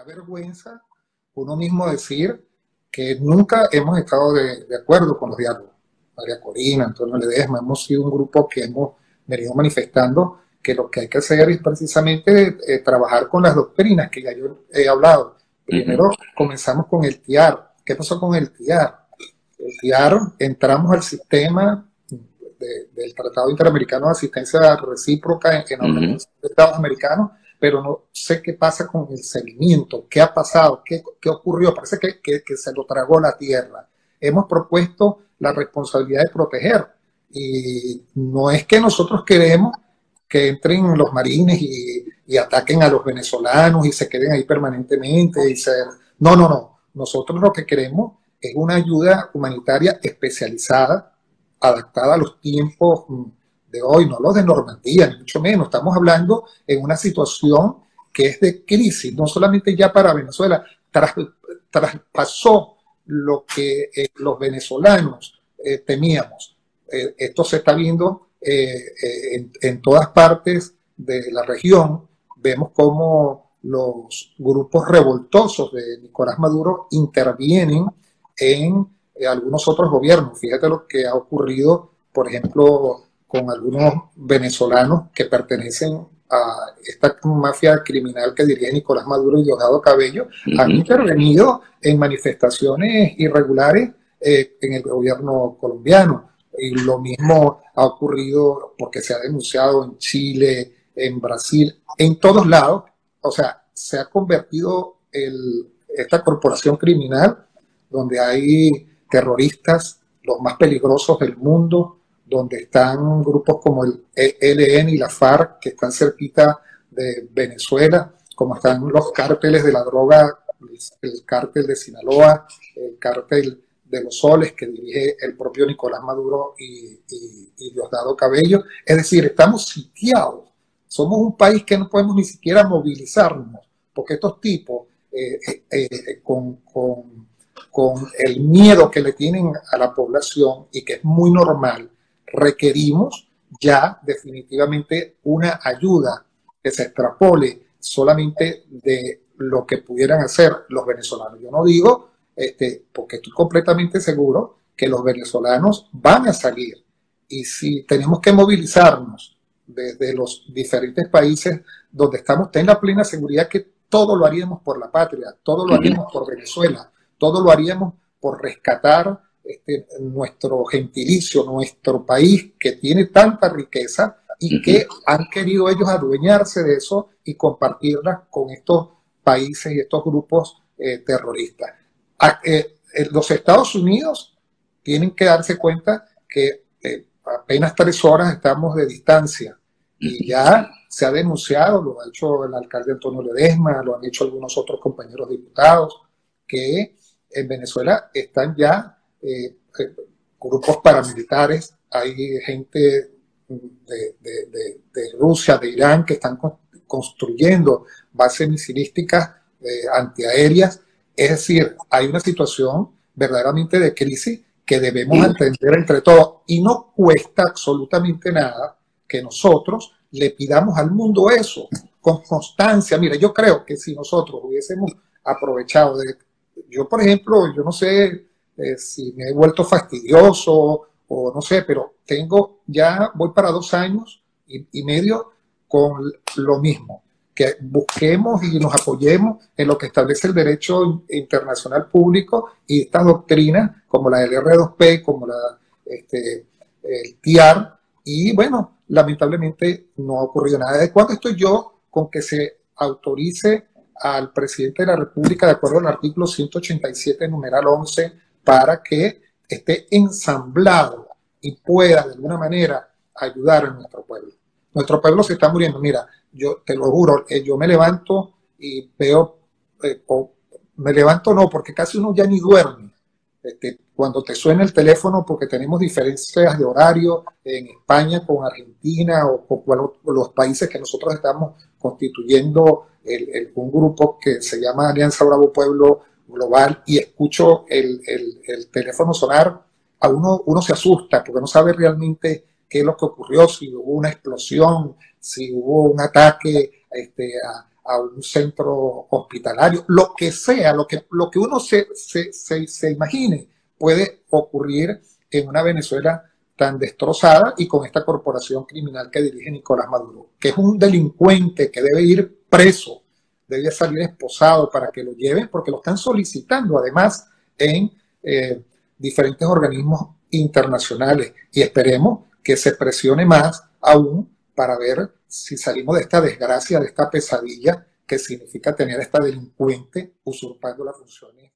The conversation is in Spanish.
da vergüenza uno mismo decir que nunca hemos estado de acuerdo con los diálogos. María Corina, Antonio Ledesma, hemos sido un grupo que hemos venido manifestando que lo que hay que hacer es precisamente trabajar con las doctrinas que ya yo he hablado. Primero comenzamos con el TIAR. ¿Qué pasó con el TIAR? El TIAR, entramos al sistema del Tratado Interamericano de Asistencia Recíproca en la Organización de Estados Americanos, pero no sé qué pasa con el seguimiento, qué ha pasado, qué ocurrió. Parece que se lo tragó la tierra. Hemos propuesto la responsabilidad de proteger, y no es que nosotros queremos que entren los marines y ataquen a los venezolanos y se queden ahí permanentemente. No. Nosotros lo que queremos es una ayuda humanitaria especializada, adaptada a los tiempos de hoy, no los de Normandía, ni mucho menos. Estamos hablando en una situación que es de crisis, no solamente ya para Venezuela, traspasó lo que los venezolanos temíamos. Esto se está viendo en todas partes de la región. Vemos cómo los grupos revoltosos de Nicolás Maduro intervienen en algunos otros gobiernos. Fíjate lo que ha ocurrido, por ejemplo, con algunos venezolanos que pertenecen a esta mafia criminal que dirige Nicolás Maduro y Diosdado Cabello. Han intervenido en manifestaciones irregulares en el gobierno colombiano. Y lo mismo ha ocurrido porque se ha denunciado en Chile, en Brasil, en todos lados. O sea, se ha convertido esta corporación criminal donde hay terroristas, los más peligrosos del mundo, donde están grupos como el ELN y la FARC, que están cerquita de Venezuela, como están los cárteles de la droga, el cártel de Sinaloa, el cártel de los Soles, que dirige el propio Nicolás Maduro y Diosdado Cabello. Es decir, estamos sitiados. Somos un país que no podemos ni siquiera movilizarnos, porque estos tipos, con el miedo que le tienen a la población, y que es muy normal, requerimos ya definitivamente una ayuda que se extrapole solamente de lo que pudieran hacer los venezolanos. Yo no digo, porque estoy completamente seguro que los venezolanos van a salir, y si tenemos que movilizarnos desde los diferentes países donde estamos, ten la plena seguridad que todo lo haríamos por la patria, todo lo haríamos por Venezuela, todo lo haríamos por rescatar nuestro gentilicio, nuestro país que tiene tanta riqueza y que han querido ellos adueñarse de eso y compartirla con estos países y estos grupos terroristas. Los Estados Unidos tienen que darse cuenta que apenas 3 horas estamos de distancia, y ya se ha denunciado, lo ha hecho el alcalde Antonio Ledesma, lo han hecho algunos otros compañeros diputados, que en Venezuela están ya grupos paramilitares, hay gente de Rusia, de Irán, que están construyendo bases misilísticas antiaéreas. Es decir, hay una situación verdaderamente de crisis que debemos entender entre todos, y no cuesta absolutamente nada que nosotros le pidamos al mundo eso con constancia. Mira, yo creo que si nosotros hubiésemos aprovechado yo, por ejemplo, yo no sé si me he vuelto fastidioso o no sé, pero voy para 2 años y medio con lo mismo, que busquemos y nos apoyemos en lo que establece el derecho internacional público y estas doctrinas como la del R2P, como el TIAR, y bueno, lamentablemente no ha ocurrido nada. ¿De cuándo estoy yo con que se autorice al presidente de la República, de acuerdo al artículo 187, numeral 11, para que esté ensamblado y pueda de alguna manera ayudar a nuestro pueblo? Nuestro pueblo se está muriendo. Mira, yo te lo juro, yo me levanto y veo, me levanto no, porque casi uno ya ni duerme. Cuando te suena el teléfono, porque tenemos diferencias de horario en España con Argentina o con los países que nosotros estamos constituyendo un grupo que se llama Alianza Bravo Pueblo Global, y escucho el teléfono sonar, a uno se asusta porque no sabe realmente qué es lo que ocurrió, si hubo una explosión, si hubo un ataque a un centro hospitalario, lo que sea, lo que uno se imagine puede ocurrir en una Venezuela tan destrozada y con esta corporación criminal que dirige Nicolás Maduro, que es un delincuente que debe ir preso, debe salir esposado para que lo lleven, porque lo están solicitando además en diferentes organismos internacionales, y esperemos que se presione más aún para ver si salimos de esta desgracia, de esta pesadilla que significa tener a esta delincuente usurpando las funciones